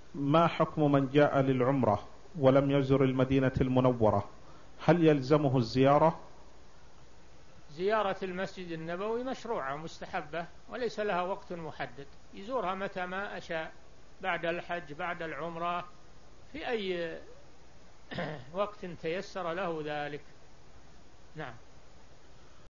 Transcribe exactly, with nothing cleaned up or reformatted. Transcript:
ما حكم من جاء للعمرة ولم يزر المدينة المنورة؟ هل يلزمه الزيارة؟ زيارة المسجد النبوي مشروعة مستحبة وليس لها وقت محدد، يزورها متى ما أشاء، بعد الحج، بعد العمرة، في أي وقت تيسر له ذلك. نعم.